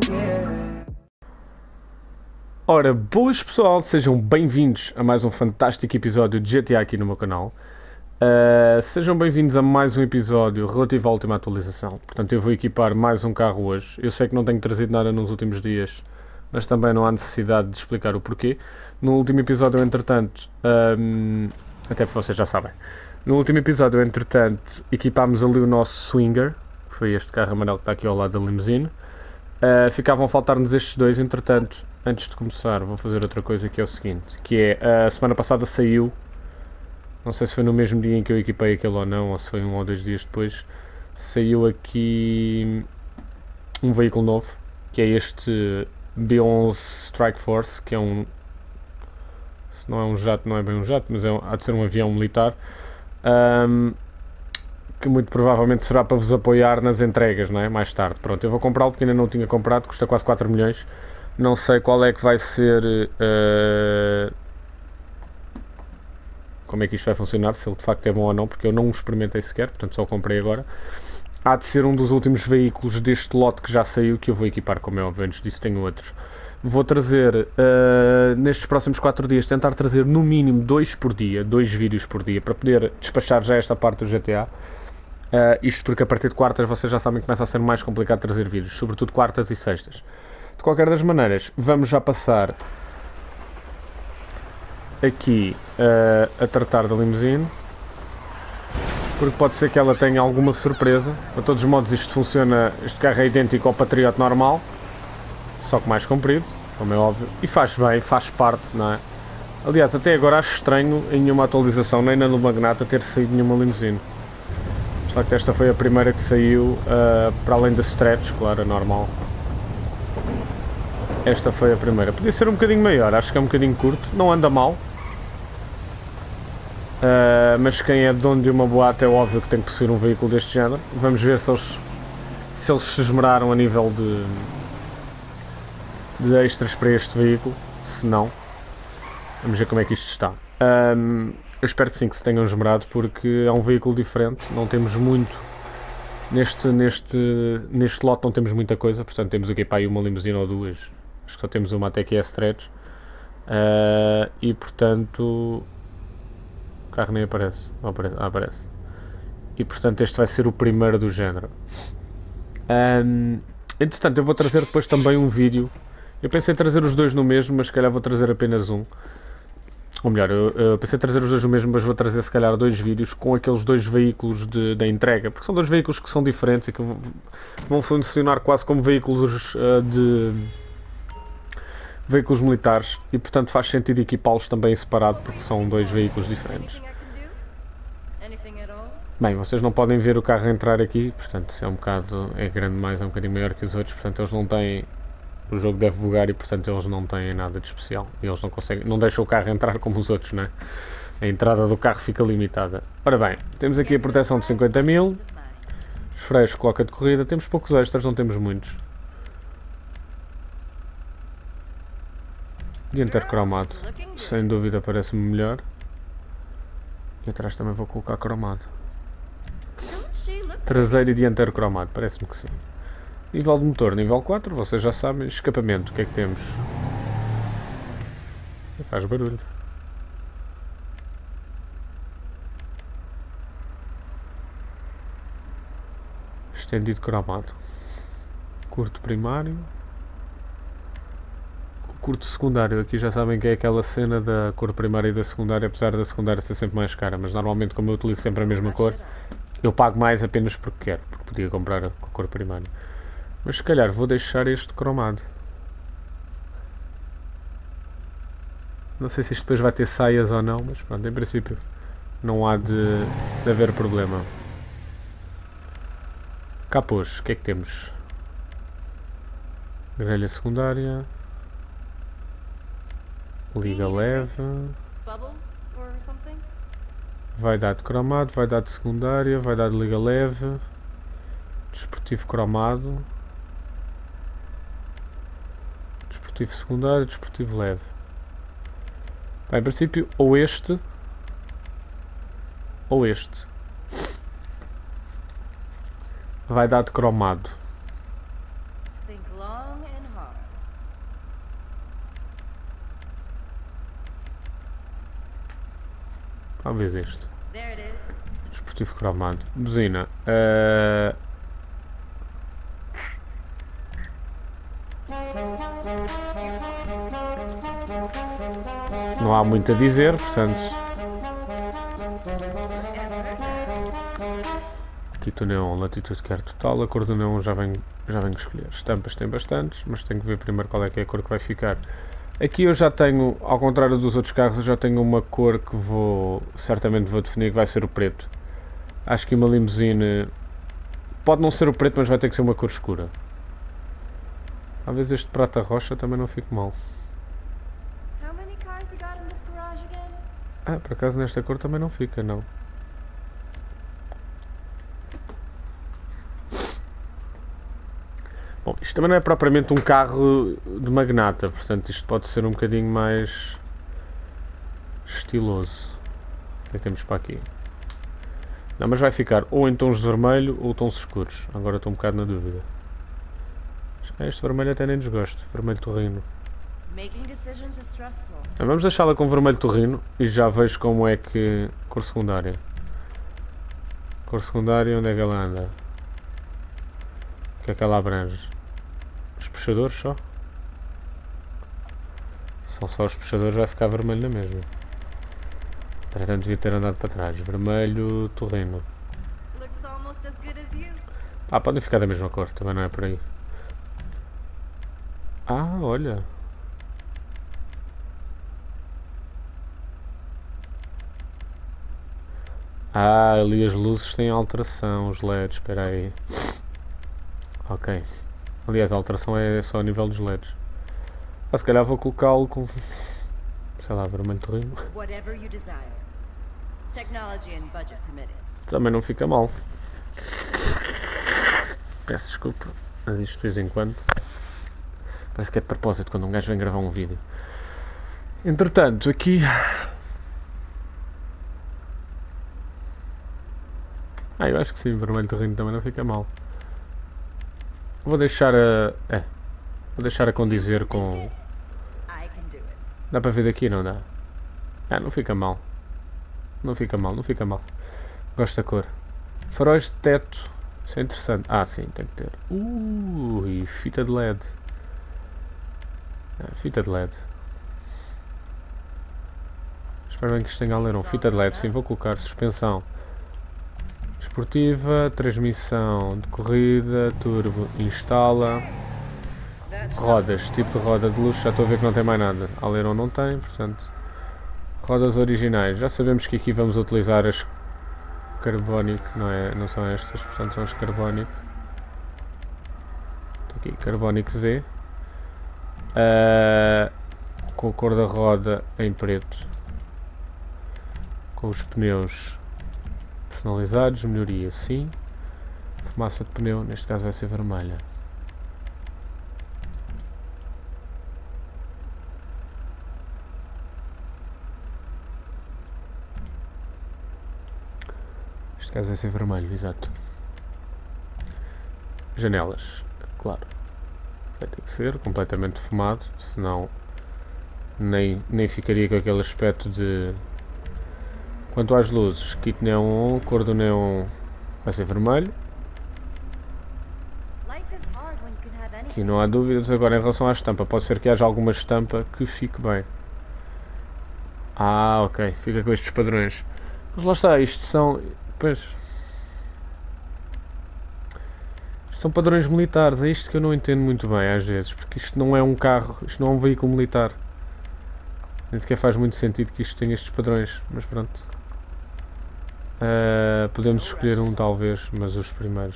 Ora, boas pessoal, sejam bem-vindos a mais um fantástico episódio de GTA aqui no meu canal. Sejam bem-vindos a mais um episódio relativo à última atualização. Portanto, eu vou equipar mais um carro hoje. Eu sei que não tenho trazido nada nos últimos dias, mas também não há necessidade de explicar o porquê. No último episódio, entretanto, até porque vocês já sabem, no último episódio, entretanto, equipámos ali o nosso Swinger, que foi este carro amarelo que está aqui ao lado da limusine. Ficavam a faltar-nos estes dois, entretanto, antes de começar vou fazer outra coisa que é o seguinte, que é, a semana passada saiu, não sei se foi no mesmo dia em que eu equipei aquele ou não, ou se foi 1 ou 2 dias depois, saiu aqui um veículo novo, que é este B11 Strike Force, que é um, se não é um jato, não é bem um jato, mas há de ser um avião militar, que muito provavelmente será para vos apoiar nas entregas, não é? Mais tarde. Pronto, eu vou comprá-lo porque ainda não o tinha comprado, custa quase 4 milhões. Não sei qual é que vai ser, como é que isto vai funcionar, se ele de facto é bom ou não, porque eu não o experimentei sequer, portanto só o comprei agora. Há de ser um dos últimos veículos deste lote que já saiu, que eu vou equipar, como é óbvio, antes disso tenho outros. Vou trazer, nestes próximos 4 dias, tentar trazer no mínimo 2 por dia, 2 vídeos por dia, para poder despachar já esta parte do GTA. Isto porque a partir de quartas vocês já sabem que começa a ser mais complicado trazer vídeos, sobretudo quartas e sextas. De qualquer das maneiras, vamos já passar aqui a tratar da limusine, porque pode ser que ela tenha alguma surpresa. De todos os modos, isto funciona, este carro é idêntico ao Patriot normal, só que mais comprido, como é óbvio, e faz bem, faz parte, não é? Aliás, até agora acho estranho em nenhuma atualização, nem na do Magnata, ter saído nenhuma limusine. De facto, esta foi a primeira que saiu, para além da Stretch, claro, a normal. Esta foi a primeira. Podia ser um bocadinho maior, acho que é um bocadinho curto, não anda mal. Mas quem é dono de uma boate é óbvio que tem que possuir um veículo deste género. Vamos ver se eles se esmeraram a nível de extras para este veículo. Se não, vamos ver como é que isto está. Eu espero que sim, que se tenham esmerado, porque é um veículo diferente, não temos muito. Neste lote não temos muita coisa, portanto temos aqui para aí uma limusine ou duas. Acho que só temos uma até que é Stretch. E portanto... O carro nem aparece. Não aparece. Aparece. E portanto este vai ser o primeiro do género. Entretanto eu vou trazer depois também um vídeo. Eu pensei em trazer os dois no mesmo, mas se calhar vou trazer apenas um. Ou melhor, eu pensei em trazer os dois no mesmo, mas vou trazer se calhar 2 vídeos com aqueles 2 veículos da entrega. Porque são 2 veículos que são diferentes e que vão funcionar quase como veículos veículos militares, e portanto faz sentido equipá-los também separado, porque são 2 veículos diferentes. Bem, vocês não podem ver o carro entrar aqui, portanto é um bocado, é grande mais, é um bocadinho maior que os outros, portanto eles não têm, o jogo deve bugar e portanto eles não têm nada de especial, e eles não conseguem, não deixam o carro entrar como os outros, não é? A entrada do carro fica limitada. Ora bem, temos aqui a proteção de 50 mil, os freios, coloca de corrida, temos poucos extras, não temos muitos. Dianteiro cromado, sem dúvida parece-me melhor. E atrás também vou colocar cromado. Traseiro e dianteiro cromado, parece-me que sim. Nível de motor, nível 4, vocês já sabem. Escapamento, o que é que temos? Faz barulho. Estendido cromado. Curto primário. Curto secundário, aqui já sabem que é aquela cena da cor primária e da secundária, apesar da secundária ser sempre mais cara, mas normalmente como eu utilizo sempre a mesma cor, eu pago mais apenas porque quero, porque podia comprar com a cor primária. Mas se calhar vou deixar este cromado. Não sei se isto depois vai ter saias ou não, mas pronto, em princípio não há de haver problema. Capôs, o que é que temos? Grelha secundária. Liga leve. Vai dar de cromado, vai dar de secundária, vai dar de liga leve. Desportivo cromado. Desportivo secundário, desportivo leve. Bem, em princípio, ou este vai dar de cromado. Talvez este. Desportivo cromado. Buzina. Não há muito a dizer, portanto. Aqui o neon, latitude quer total, a cor do neon já venho escolher. Estampas tem bastantes, mas tenho que ver primeiro qual é que é a cor que vai ficar. Aqui eu já tenho, ao contrário dos outros carros, eu já tenho uma cor que certamente vou definir, que vai ser o preto. Acho que uma limusine pode não ser o preto, mas vai ter que ser uma cor escura. Talvez este prata rocha também não fique mal. Ah, por acaso nesta cor também não fica, não. Bom, isto também não é propriamente um carro de magnata, portanto isto pode ser um bocadinho mais estiloso. O que é que temos para aqui? Não, mas vai ficar ou em tons de vermelho ou tons escuros. Agora estou um bocado na dúvida. Este vermelho até nem desgosto. Vermelho torrino. Então, vamos deixá-la com vermelho torrino e já vejo como é que... Cor secundária. Cor secundária, onde é que ela anda? O que é que ela abrange? Os puxadores só? São só os puxadores, vai ficar vermelho na mesma. Portanto, devia ter andado para trás. Vermelho torrino. Ah, podem ficar da mesma cor, também não é por aí. Ah, olha. Ah, ali as luzes têm alteração, os LEDs, espera aí. Ok. Aliás, a alteração é só a nível dos LEDs. Ah, se calhar vou colocá-lo com... sei lá, vermelho torrino. Também não fica mal. Peço desculpa, mas isto de vez em quando... parece que é de propósito quando um gajo vem gravar um vídeo. Entretanto, aqui... ah, eu acho que sim, vermelho torrino também não fica mal. Vou deixar a... vou deixar a condizer com... dá para ver daqui, não dá? Ah, não fica mal. Não fica mal, não fica mal. Gosto da cor. Faróis de teto. Isso é interessante. Ah, sim, tem que ter. E fita de LED. Fita de LED. Espero bem que isto tenha alerão. Fita de LED, sim, vou colocar. Suspensão esportiva, transmissão de corrida, turbo, instala. Rodas, tipo de roda de luxo, já estou a ver que não tem mais nada. Alerão não tem, portanto. Rodas originais, já sabemos que aqui vamos utilizar as Carbonic, não são estas, portanto são as Carbonic. Aqui, Carbonic Z. Com a cor da roda em preto, com os pneus personalizados, melhoria sim, fumaça de pneu, neste caso vai ser vermelha. Neste caso vai ser vermelho, exato. Janelas, claro. Vai ter que ser completamente fumado, senão nem ficaria com aquele aspecto de... Quanto às luzes, kit neon, cor do neon vai ser vermelho. Aqui não há dúvidas. Agora em relação à estampa, pode ser que haja alguma estampa que fique bem. Ah, ok, fica com estes padrões. Mas lá está, isto são... pois... são padrões militares, é isto que eu não entendo muito bem às vezes, porque isto não é um carro, isto não é um veículo militar. Nem sequer faz muito sentido que isto tenha estes padrões, mas pronto. Podemos escolher um talvez, mas os primeiros.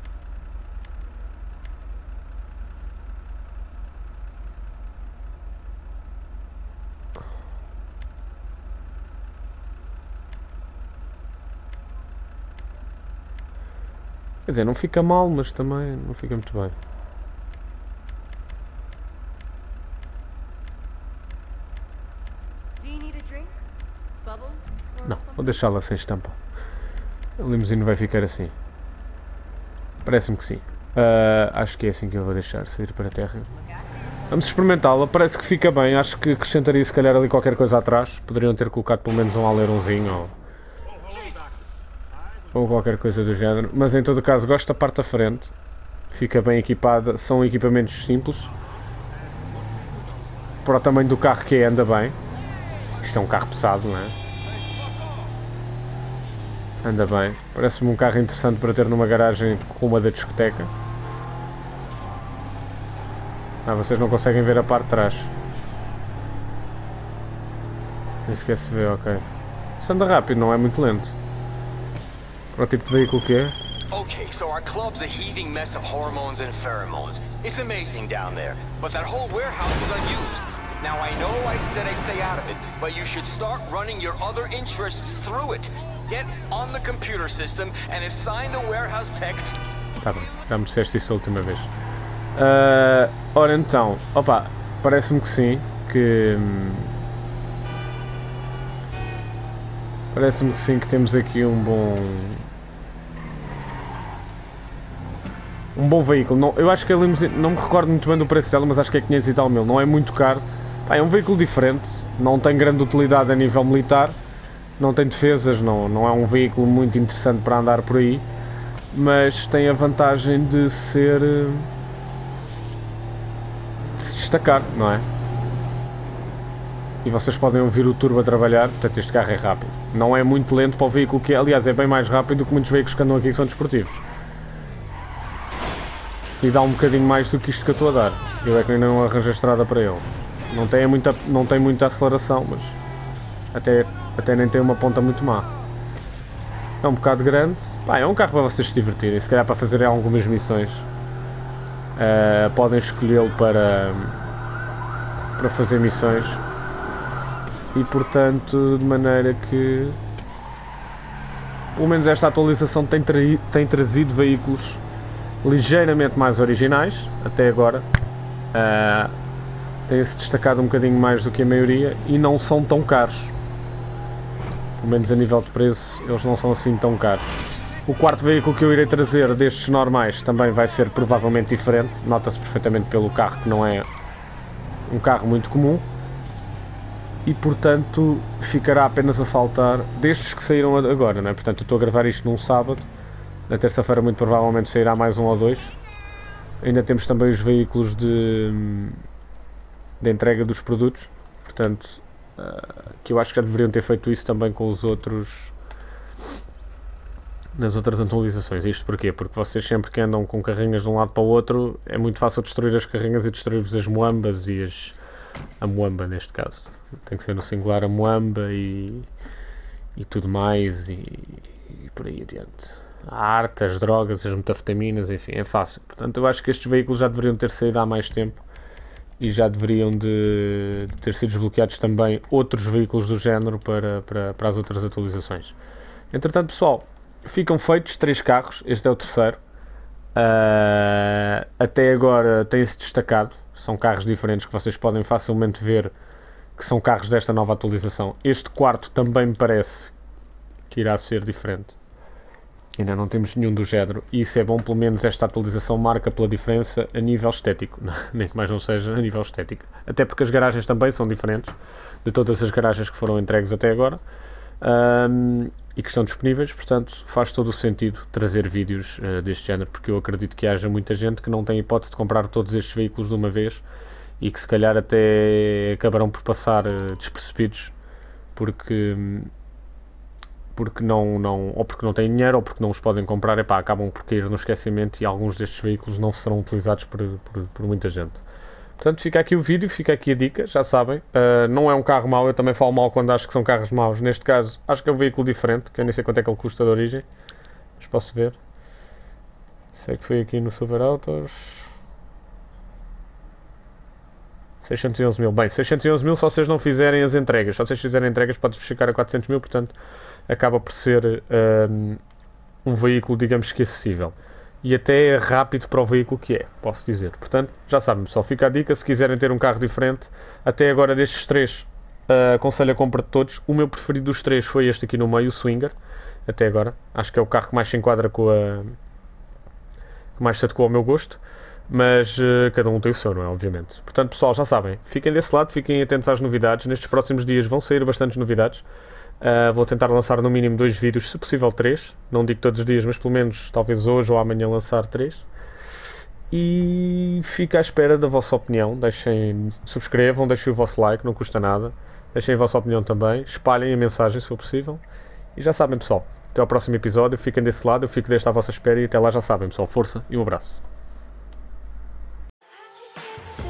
Quer dizer, não fica mal, mas também não fica muito bem. Não, vou deixá-la sem estampa. A limusine vai ficar assim. Parece-me que sim. Acho que é assim que eu vou deixar sair para a terra. Vamos experimentá-la, parece que fica bem, acho que acrescentaria se calhar ali qualquer coisa atrás. Poderiam ter colocado pelo menos um alerãozinho ou qualquer coisa do género. Mas em todo caso gosto da parte da frente. Fica bem equipada, são equipamentos simples. Para o tamanho do carro que é, anda bem. Isto é um carro pesado, não é? Anda bem. Parece-me um carro interessante para ter numa garagem como uma da discoteca. Ah, vocês não conseguem ver a parte de trás. Nem sequer se vê, ok. Isto anda rápido, não é muito lento. Para o tipo de veículo que é. Okay, so our club's a heaving mess of hormones and pheromones. It's amazing down there, but that whole warehouse is unused. Now I know I said I'd stay out of it, but you should start running your other interests through it. Get on the computer system and assign the warehouse tech. Tá bem, já me disseste isso a última vez. Ora então, opa, parece-me que sim, parece-me que sim, que temos aqui um bom veículo. Não, eu acho que a limusine, não me recordo muito bem do preço dela, mas acho que é 500 e tal mil, não é muito caro. É um veículo diferente, não tem grande utilidade a nível militar, não tem defesas, não é um veículo muito interessante para andar por aí, mas tem a vantagem de se destacar, não é? E vocês podem ouvir o turbo a trabalhar, portanto este carro é rápido. Não é muito lento para o veículo que é, aliás é bem mais rápido do que muitos veículos que andam aqui que são desportivos. E dá um bocadinho mais do que isto que eu estou a dar. Eu é que ainda não arranjo a estrada para ele. Não tem muita aceleração, mas até nem tem uma ponta muito má. É um bocado grande. É um carro para vocês se divertirem, se calhar para fazerem algumas missões. Podem escolhê-lo para fazer missões. E portanto, de maneira que pelo menos esta atualização tem trazido veículos ligeiramente mais originais, até agora. Tem-se destacado um bocadinho mais do que a maioria e não são tão caros. Pelo menos a nível de preço, eles não são assim tão caros. O quarto veículo que eu irei trazer destes normais também vai ser provavelmente diferente. Nota-se perfeitamente pelo carro que não é um carro muito comum. E portanto ficará apenas a faltar destes que saíram agora, não é? Portanto eu estou a gravar isto num sábado. Na terça-feira muito provavelmente sairá mais um ou dois. Ainda temos também os veículos de entrega dos produtos. Portanto, que eu acho que já deveriam ter feito isso também com os outros, nas outras atualizações. Isto porquê? Porque vocês sempre que andam com carrinhas de um lado para o outro, é muito fácil destruir as carrinhas e destruir-vos as moambas e a moamba neste caso. Tem que ser no singular a moamba e tudo mais e por aí adiante. A arte, as drogas, as metafetaminas, enfim, é fácil. Portanto, eu acho que estes veículos já deveriam ter saído há mais tempo e já deveriam de ter sido desbloqueados também outros veículos do género para as outras atualizações. Entretanto, pessoal, ficam feitos 3 carros, este é o terceiro. Até agora tem-se destacado, são carros diferentes que vocês podem facilmente ver que são carros desta nova atualização. Este quarto também me parece que irá ser diferente. Ainda não temos nenhum do género e isso é bom, pelo menos esta atualização marca pela diferença a nível estético, nem que mais não seja a nível estético. Até porque as garagens também são diferentes de todas as garagens que foram entregues até agora e que estão disponíveis, portanto faz todo o sentido trazer vídeos deste género, porque eu acredito que haja muita gente que não tem hipótese de comprar todos estes veículos de uma vez e que se calhar até acabarão por passar despercebidos porque não, ou porque não têm dinheiro ou porque não os podem comprar, acabam por cair no esquecimento e alguns destes veículos não serão utilizados por muita gente. Portanto, fica aqui o vídeo, fica aqui a dica, já sabem, não é um carro mau, eu também falo mal quando acho que são carros maus, neste caso acho que é um veículo diferente, que eu nem sei quanto é que ele custa de origem, mas posso ver, sei que foi aqui no Silver Autos, 611 mil, bem, 611 mil se vocês não fizerem as entregas, se vocês fizerem entregas pode ficar a 400 mil, portanto acaba por ser um veículo, digamos que acessível. E até é rápido para o veículo que é, posso dizer. Portanto, já sabem, só fica a dica, se quiserem ter um carro diferente, até agora destes 3, aconselho a compra de todos. O meu preferido dos 3 foi este aqui no meio, o Swinger, até agora. Acho que é o carro que mais se enquadra que mais se adequa ao meu gosto. Mas cada um tem o seu, não é? Obviamente. Portanto, pessoal, já sabem, fiquem desse lado, fiquem atentos às novidades. Nestes próximos dias vão sair bastantes novidades. Vou tentar lançar no mínimo 2 vídeos, se possível 3. Não digo todos os dias, mas pelo menos talvez hoje ou amanhã lançar 3. E fico à espera da vossa opinião. Subscrevam, deixem o vosso like, não custa nada. Deixem a vossa opinião também. Espalhem a mensagem se for possível. E já sabem, pessoal. Até ao próximo episódio. Fiquem desse lado, eu fico deste à vossa espera. E até lá já sabem, pessoal. Força e um abraço.